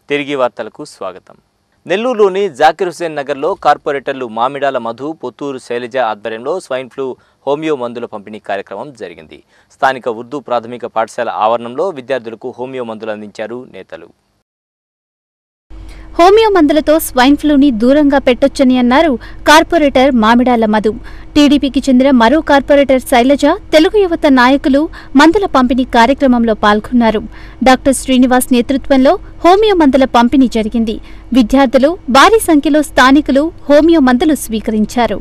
తిరిగి వార్తలకు స్వాగతం. నెల్లూరులోని జాకిర్ హుసేన్ నగర్లో కార్పొరేటర్లు మామిడాల మధు, పొత్తూరు శైలజ ఆధ్వర్యంలో స్వైన్ ఫ్లూ హోమియో మందుల పంపిణీ కార్యక్రమం జరిగింది. స్థానిక ఉర్దూ ప్రాథమిక పాఠశాల ఆవరణంలో విద్యార్థులకు హోమియో మందులు అందించారు నేతలు. హోమియో మందులతో స్వైన్ ఫ్లూని దూరంగా పెట్టొచ్చని అన్నారు కార్పొరేటర్ మామిడాల మధు. టీడీపీకి చెందిన మరో కార్పొరేటర్ శైలజ, తెలుగు యువత నాయకులు మందుల పంపిణీ కార్యక్రమంలో పాల్గొన్నారు. డాక్టర్ శ్రీనివాస్ నేతృత్వంలో హోమియో మందుల పంపిణీ జరిగింది. విద్యార్థులు భారీ సంఖ్యలో స్థానికులు హోమియో మందులు స్వీకరించారు.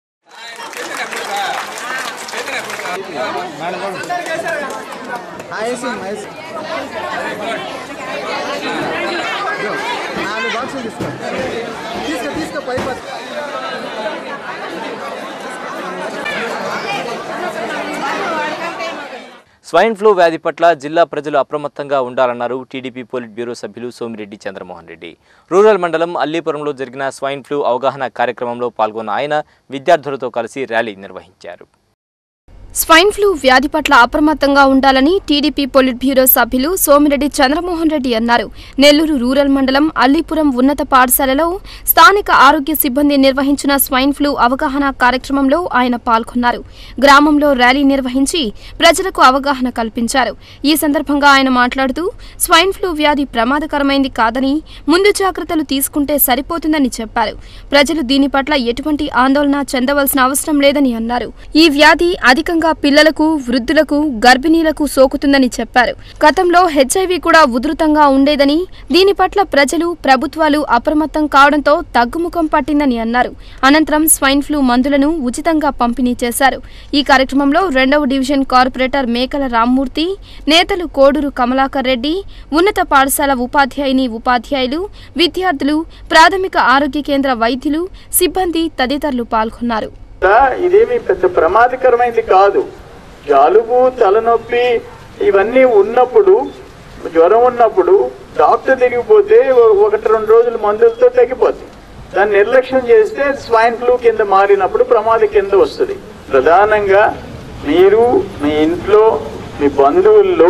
స్వైన్ ఫ్లూ వ్యాధి పట్ల జిల్లా ప్రజలు అప్రమత్తంగా ఉండాలన్నారు టీడీపీ పోలిట్ బ్యూరో సభ్యులు సోమిరెడ్డి చంద్రమోహన్ రెడ్డి. రూరల్ మండలం అల్లీపురంలో జరిగిన స్వైన్ ఫ్లూ అవగాహన కార్యక్రమంలో పాల్గొన్న ఆయన విద్యార్థులతో కలిసి ర్యాలీ నిర్వహించారు. స్వైన్ ఫ్లూ వ్యాధి పట్ల అప్రమత్తంగా ఉండాలని టీడీపీ పొలిట్ బ్యూరో సభ్యులు సోమిరెడ్డి చంద్రమోహన్ రెడ్డి అన్నారు. నెల్లూరు రూరల్ మండలం అల్లీపురం ఉన్నత పాఠశాలలో స్థానిక ఆరోగ్య సిబ్బంది నిర్వహించిన స్వైన్ ఫ్లూ అవగాహన కార్యక్రమంలో ఆయన పాల్గొన్నారు. గ్రామంలో ర్యాలీ నిర్వహించి ప్రజలకు అవగాహన కల్పించారు. ఈ సందర్భంగా ఆయన మాట్లాడుతూ స్వైన్ ఫ్లూ వ్యాధి ప్రమాదకరమైంది కాదని, ముందు జాగ్రత్తలు తీసుకుంటే సరిపోతుందని చెప్పారు. ప్రజలు దీని పట్ల ఎటువంటి ఆందోళన చెందవలసిన అవసరం లేదని అన్నారు. ఈ వ్యాధి అధికంగా పిల్లలకు, వృద్ధులకు, గర్భిణీలకు సోకుతుందని చెప్పారు. గతంలో హెచ్ఐవి కూడా ఉధృతంగా ఉండేదని, దీని పట్ల ప్రజలు, ప్రభుత్వాలు అప్రమత్తం కావడంతో తగ్గుముఖం పట్టిందని అన్నారు. అనంతరం స్వైన్ ఫ్లూ మందులను ఉచితంగా పంపిణీ చేశారు. ఈ కార్యక్రమంలో 2వ డివిజన్ కార్పొరేటర్ మేకల రామ్మూర్తి, నేతలు కోడూరు కమలాకర్ రెడ్డి, ఉన్నత పాఠశాల ఉపాధ్యాయుని, ఉపాధ్యాయులు, విద్యార్థులు, ప్రాథమిక ఆరోగ్య కేంద్ర వైద్యులు, సిబ్బంది తదితరులు పాల్గొన్నారు. ఇదేమి పెద్ద ప్రమాదకరమైనది కాదు. జలుబు, తలనొప్పి ఇవన్నీ ఉన్నప్పుడు, జ్వరం ఉన్నప్పుడు డాక్టర్ దగ్గరికి 1-2 రోజులు మందులతో తగ్గిపోతుంది. దాన్ని నిర్లక్ష్యం చేస్తే స్వైన్ ఫ్లూ కింద మారినప్పుడు ప్రమాద కింద వస్తుంది. ప్రధానంగా మీరు మీ ఇంట్లో, మీ బంధువుల్లో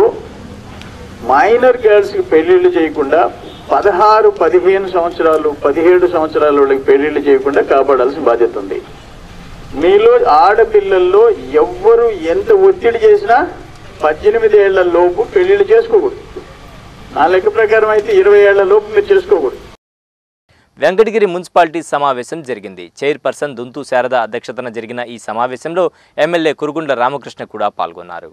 మైనర్ గర్ల్స్కి పెళ్లిళ్ళు చేయకుండా 16, 15 సంవత్సరాలు, 17 సంవత్సరాల వాళ్ళకి పెళ్లిళ్ళు చేయకుండా కాపాడాల్సిన బాధ్యత ఉంది. మీలో ఆడపిల్లల్లో ఎవ్వరు ఎంత ఒత్తిడి చేసినా 18 ఏళ్ల లోపు పెళ్లిళ్ళు చేసుకోకూడదు. నా లెక్క ప్రకారం అయితే 20 ఏళ్ల లోపు మీరు చేసుకోకూడదు. వెంకటగిరి మున్సిపాలిటీ సమావేశం జరిగింది. చైర్పర్సన్ దుంతు శారద అధ్యక్షతన జరిగిన ఈ సమావేశంలో ఎమ్మెల్యే కురుగుండ్ల రామకృష్ణ కూడా పాల్గొన్నారు.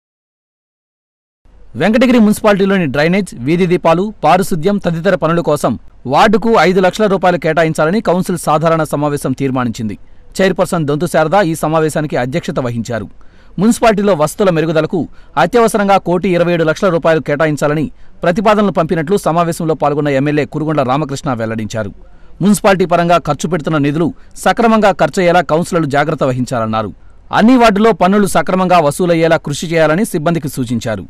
వెంకటగిరి మున్సిపాలిటీలోని డ్రైనేజ్, వీధి దీపాలు, పారిశుద్ధ్యం తదితర పనుల కోసం వార్డుకు 5 లక్షల రూపాయలు కేటాయించాలని కౌన్సిల్ సాధారణ సమావేశం తీర్మానించింది. చైర్పర్సన్ దొంతు శారద ఈ సమావేశానికి అధ్యక్షత వహించారు. మున్సిపాలిటీలో వసతుల మెరుగుదలకు అత్యవసరంగా 1,27 లక్షల రూపాయలు కేటాయించాలని ప్రతిపాదనలు పంపినట్లు సమావేశంలో పాల్గొన్న ఎమ్మెల్యే కురుగుండ్ల రామకృష్ణ వెల్లడించారు. మున్సిపాలిటీ పరంగా ఖర్చు పెడుతున్న నిధులు సక్రమంగా ఖర్చయ్యేలా కౌన్సిలర్లు జాగ్రత్త వహించాలన్నారు. అన్ని వార్డుల్లో పన్నులు సక్రమంగా వసూలయ్యేలా కృషి చేయాలని సిబ్బందికి సూచించారు.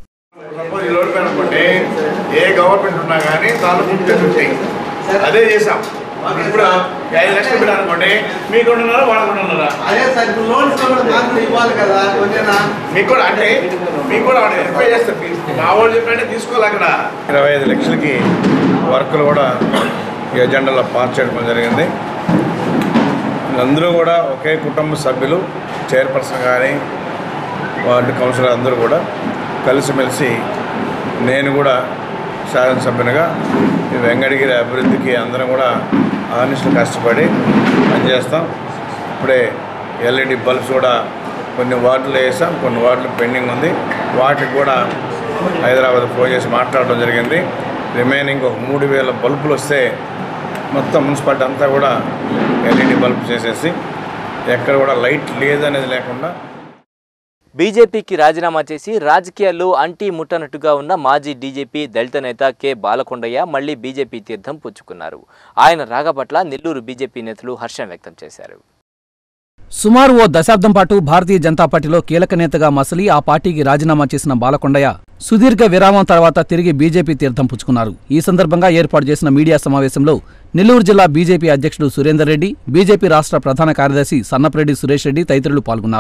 అదే చేసాం. ఇప్పుడు 5 లక్షలు పెట్టాలనుకోండి, మీకు 2.5 వాళ్ళకున్నారా? అదే సార్, ఇప్పుడు లోన్స్ ఇవ్వాలి కదా, మీకు కూడా అంటే మీకు కూడా ఎంపై చేస్తారు. మా వాళ్ళు చెప్పంటే తీసుకోవాలి. అక్కడ 25 లక్షలకి వర్కులు కూడా ఈ ఎజెండాలో పాస్ చేయడం జరిగింది. అందరూ కూడా ఒకే కుటుంబ సభ్యులు, చైర్పర్సన్ కానీ వార్డు కౌన్సిలర్ అందరూ కూడా కలిసిమెలిసి, నేను కూడా శాసనసభ్యునిగా ఈ వెంకటగిరి అభివృద్ధికి అందరం కూడా ఆనిస్టులు కష్టపడి పనిచేస్తాం. ఇప్పుడే ఎల్ఈడి బల్బ్స్ కూడా కొన్ని వార్డులు వేసాం, కొన్ని వార్డులు పెండింగ్ ఉంది. వాటికి కూడా హైదరాబాద్ ఫోన్ చేసి మాట్లాడడం జరిగింది. రిమైనింగ్ ఒక 3,000 బల్బులు వస్తే మొత్తం మున్సిపాలిటీ అంతా కూడా ఎల్ఈడి బల్బ్ చేసేసి ఎక్కడ కూడా లైట్ లేదనేది లేకుండా. బీజేపీకి రాజీనామా చేసి రాజకీయాల్లో అంటీ ముట్టనట్టుగా ఉన్న మాజీ డీజీపీ దళిత నేత కె బాలకొండయ్య మళ్లీ బీజేపీ తీర్థం పుచ్చుకున్నారు. ఆయన రాక పట్ల నెల్లూరు బీజేపీ నేతలు హర్షం వ్యక్తం చేశారు. సుమారు ఓ దశాబ్దం పాటు భారతీయ జనతా పార్టీలో కీలక నేతగా మసలి ఆ పార్టీకి రాజీనామా చేసిన బాలకొండయ్య సుదీర్ఘ విరామం తర్వాత తిరిగి బీజేపీ తీర్థం పుచ్చుకున్నారు. ఈ సందర్భంగా ఏర్పాటు చేసిన మీడియా సమావేశంలో నెల్లూరు జిల్లా బీజేపీ అధ్యక్షుడు సురేందర్ రెడ్డి, బీజేపీ రాష్ట్ర ప్రధాన కార్యదర్శి సన్నపరెడ్డి సురేష్ రెడ్డి తదితరులు పాల్గొన్నారు.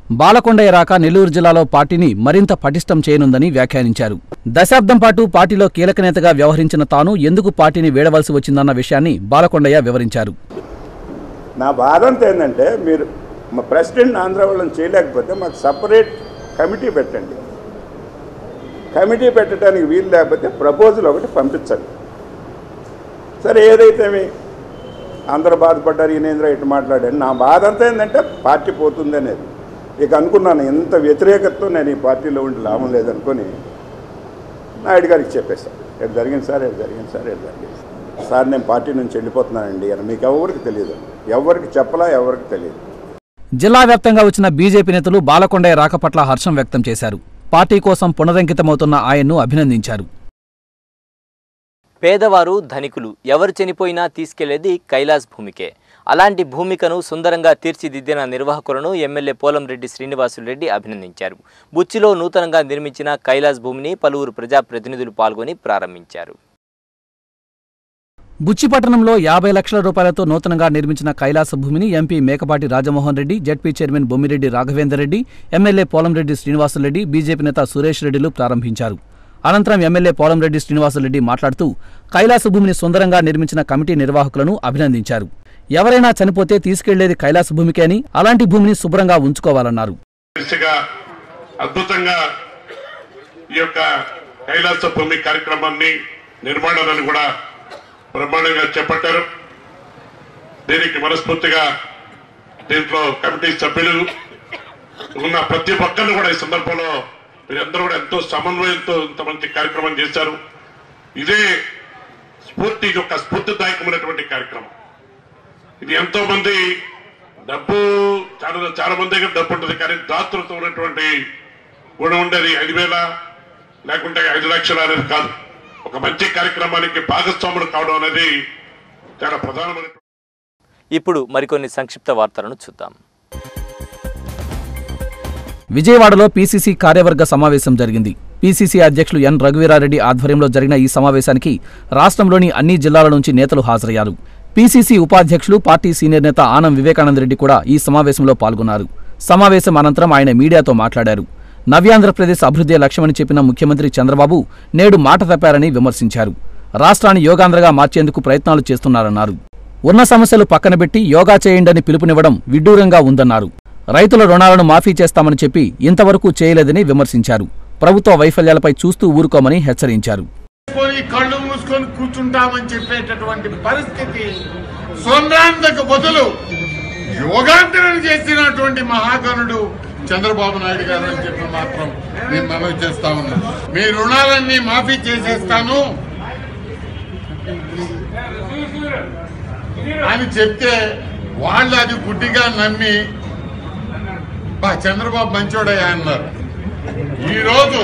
బాలకొండయ్య రాక నెల్లూరు జిల్లాలో పార్టీని మరింత పటిష్టం చేయనుందని వ్యాఖ్యానించారు. దశాబ్దం పాటు పార్టీలో కీలక నేతగా వ్యవహరించిన తాను ఎందుకు పార్టీని వీడవలసి వచ్చిందన్న విషయాన్ని బాలకొండయ్య వివరించారు. నా బాధ అంతా ఏంటంటే, మీరు మా ప్రెసిడెంట్ ఆంధ్ర వాళ్ళని చేయలేకపోతే మాకు సపరేట్ కమిటీ పెట్టండి. కమిటీ పెట్టడానికి వీలు లేకపోతే ప్రపోజల్ ఒకటి పంపించండి. సరే, ఏదైతే అందరూ బాధపడ్డారు, ఈయనేంద్ర ఇటు మాట్లాడాను. నా బాధ అంతా ఏంటంటే పార్టీ పోతుంది అనేది. ఇక అనుకున్నాను, ఎంత వ్యతిరేకతతో నేను ఈ పార్టీలో ఉండి లాభం లేదనుకొని నాయుడు గారికి చెప్పేశాను. ఎటు జరిగింది సార్, ఎటు జరిగింది సార్, ఎటు జరిగింది సార్, నేను పార్టీ నుంచి వెళ్ళిపోతున్నానండి అని. మీకు ఎవరికి తెలియదు, ఎవరికి చెప్పలా, ఎవరికి తెలియదు. జిల్లా వ్యాప్తంగా వచ్చిన బీజేపీ నేతలు బాలకొండయ్య రాక పట్ల హర్షం వ్యక్తం చేశారు. పార్టీ కోసం పునరంకితమవుతున్న ఆయన్ను అభినందించారు. పేదవారు ధనికులు ఎవరు చనిపోయినా తీసుకెళ్లేది కైలాస్ భూమికే. అలాంటి భూమికను సుందరంగా తీర్చిదిద్దిన నిర్వాహకులను ఎమ్మెల్యే పోలంరెడ్డి శ్రీనివాసులరెడ్డి అభినందించారు. బుచ్చిలో నూతనంగా నిర్మించిన కైలాస్ భూమిని పలువురు ప్రజాప్రతినిధులు పాల్గొని ప్రారంభించారు. బుచ్చి పట్టణంలో 50 లక్షల రూపాయలతో నూతనంగా నిర్మించిన కైలాస భూమిని MP Mekapati Rajamohan Reddy, ZP chairman Bommireddy Raghavender Reddy, MLA Polamreddy Srinivasulareddy, BJP నేత సురేష్ రెడ్డిలు ప్రారంభించారు. అనంతరం ఎమ్మెల్యే పోలంరెడ్డి శ్రీనివాసులరెడ్డి మాట్లాడుతూ కైలాస భూమిని సుందరంగా నిర్మించిన కమిటీ నిర్వాహకులను అభినందించారు. ఎవరైనా చనిపోతే తీసుకెళ్లేది కైలాస భూమికే అని, అలాంటి భూమిని శుభ్రంగా ఉంచుకోవాలన్నారు. అద్భుతంగా ఈ యొక్క కైలాస భూమి కార్యక్రమాన్ని నిర్మాణాన్ని కూడా బ్రహ్మాండంగా చేపట్టారు. దీనికి మనస్ఫూర్తిగా దీంట్లో కమిటీ సభ్యులు ఉన్న ప్రతి ఒక్కరిని కూడా ఈ సందర్భంలో మీరందరూ కూడా ఎంతో సమన్వయంతో ఇంత మంచి కార్యక్రమం చేశారు. ఇదే స్ఫూర్తి యొక్క స్ఫూర్తిదాయకమైనటువంటి కార్యక్రమం. ఇది ఎంతో మంది డబ్బు చాలా మంది దగ్గర డబ్బు ఉంటుంది, కానీ దాతృతో ఉన్నటువంటి గుణం ఉండేది 5,000 లేకుంటే 5 లక్షలు అనేది కాదు. ఒక మంచి కార్యక్రమానికి భాగస్వాములు కావడం అనేది చాలా ప్రధానమైన. ఇప్పుడు మరికొన్ని సంక్షిప్త వార్తలను చూద్దాం. విజయవాడలో పీసీసీ కార్యవర్గ సమావేశం జరిగింది. పీసీసీ అధ్యక్షులు ఎన్ రఘువీరారెడ్డి ఆధ్వర్యంలో జరిగిన ఈ సమావేశానికి రాష్ట్రంలోని అన్ని జిల్లాల నుంచి నేతలు హాజరయ్యారు. పీసీసీ ఉపాధ్యక్షులు, పార్టీ సీనియర్ నేత ఆనం వివేకానందరెడ్డి కూడా ఈ సమావేశంలో పాల్గొన్నారు. సమావేశం అనంతరం ఆయన మీడియాతో మాట్లాడారు. నవ్యాంధ్రప్రదేశ్ అభివృద్ధి లక్ష్యమని చెప్పిన ముఖ్యమంత్రి చంద్రబాబు నేడు మాట తప్పారని విమర్శించారు. రాష్ట్రాన్ని యోగాంధ్రగా మార్చేందుకు ప్రయత్నాలు చేస్తున్నారన్నారు. ఉన్న సమస్యలు పక్కనబెట్టి యోగా చేయండని పిలుపునివ్వడం విడ్డూరంగా ఉందన్నారు. రైతుల రుణాలను మాఫీ చేస్తామని చెప్పి ఇంతవరకు చేయలేదని విమర్శించారు. ప్రభుత్వ వైఫల్యాలపై చూస్తూ ఊరుకోమని హెచ్చరించారు. కళ్ళు మూసుకొని కూర్చుంటామని చెప్పేటటువంటి పరిస్థితి, సోమరాంధ్రకు బదులు యోగాంతరం చేసినటువంటి మహాగణుడు చంద్రబాబు నాయుడు గారు అని చెప్పి మాత్రం నేను మనవి చేస్తా ఉన్నా. మీ రుణాలన్నీ మాఫీ చేసేస్తాను అని చెప్తే వాళ్ళు అది గుడ్డిగా నమ్మి చంద్రబాబు మంచోడయ్యా అన్నారు. ఈరోజు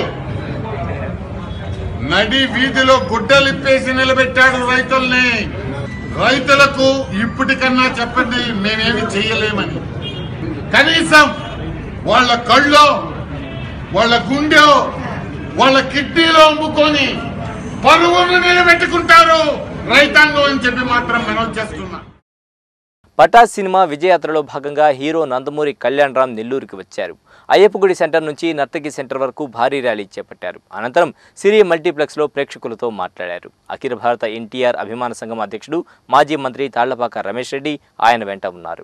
నడి వీధిలో గుడ్డలిప్పేసి నిలబెట్టాడు రైతుల్ని. రైతులకు ఇప్పటికన్నా చెప్పండి మేమేమి చెయ్యలేమని. కనీసం వాళ్ళ కళ్ళో, వాళ్ళ గుండె, వాళ్ళ కిడ్నీలో అమ్ముకొని పరువును నిలబెట్టుకుంటారు రైతాంగం అని చెప్పి మాత్రం మనం చేస్తున్నా. పటాస్ సినిమా విజయయాత్రలో భాగంగా హీరో నందమూరి కళ్యాణ్ రామ్ నెల్లూరుకి వచ్చారు. అయ్యప్పగుడి సెంటర్ నుంచి నర్తకి సెంటర్ వరకు భారీ ర్యాలీ చేపట్టారు. అనంతరం సిరి మల్టీప్లెక్స్లో ప్రేక్షకులతో మాట్లాడారు. అఖిల భారత ఎన్టీఆర్ అభిమాన సంఘం అధ్యక్షుడు, మాజీ మంత్రి తాళ్లపాక రమేష్ రెడ్డి ఆయన వెంట ఉన్నారు.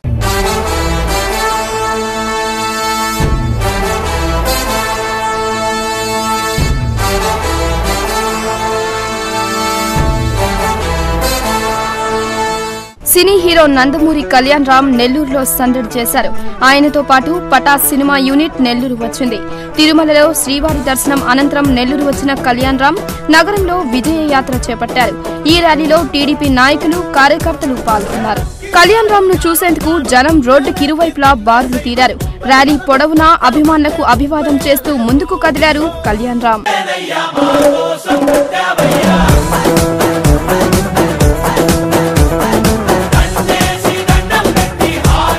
సినీ హీరో నందమూరి కళ్యాణ్ రామ్ నెల్లూరులో సందడి చేశారు. ఆయనతో పాటు పటాస్ సినిమా యూనిట్ నెల్లూరు వచ్చింది. తిరుమలలో శ్రీవారి దర్శనం అనంతరం నెల్లూరు వచ్చిన కళ్యాణ్ రామ్ నగరంలో విజయ యాత్ర చేపట్టారు. ఈ ర్యాలీలో టీడీపీ నాయకులు, కార్యకర్తలు పాల్గొన్నారు. కళ్యాణ్ రామ్ ను చూసేందుకు జనం రోడ్డుకి ఇరువైపులా బారులు తీరారు. ర్యాలీ పొడవునా అభిమానులకు అభివాదం చేస్తూ ముందుకు కదిలారు కళ్యాణ్ రామ్.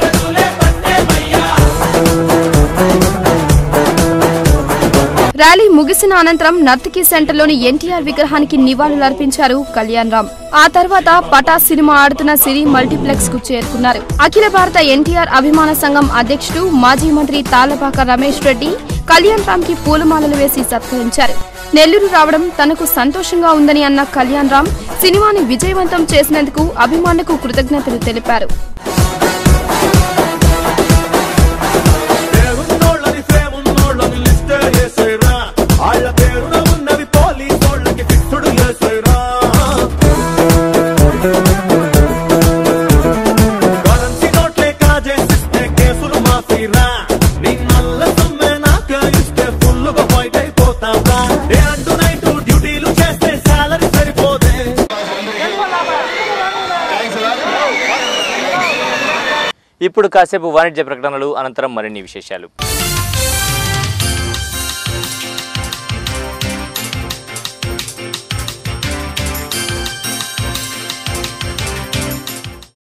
ర్యాలీ ముగిసిన అనంతరం నర్తకి సెంటర్లోని ఎన్టీఆర్ విగ్రహానికి నివాళులర్పించారు కళ్యాణ్ రామ్. ఆ తర్వాత పటాస్ సినిమా ఆడుతున్న సిరి మల్టీప్లెక్స్ కు చేరుకున్నారు. అఖిల భారత ఎన్టీఆర్ అభిమాన సంఘం అధ్యక్షుడు మాజీ మంత్రి తాళ్లపాక రమేష్ రెడ్డి కళ్యాణ్ రామ్ కి పూలమాలలు వేసి సత్కరించారు. నెల్లూరు రావడం తనకు సంతోషంగా ఉందని అన్న కళ్యాణ్ రామ్ సినిమాని విజయవంతం చేసినందుకు అభిమానులకు కృతజ్ఞతలు తెలిపారు. ఇప్పుడు కాసేపు వాణిజ్య ప్రకటనలు అనంతరం మరిన్ని విశేషాలు.